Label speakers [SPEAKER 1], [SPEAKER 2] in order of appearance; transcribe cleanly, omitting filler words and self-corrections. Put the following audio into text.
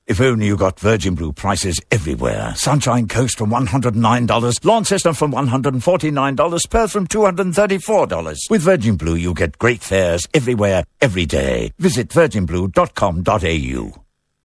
[SPEAKER 1] If only you got Virgin Blue prices everywhere. Sunshine Coast from $109, Launceston from $149, Perth from $234. With Virgin Blue, you get great fares everywhere, every day. Visit virginblue.com.au.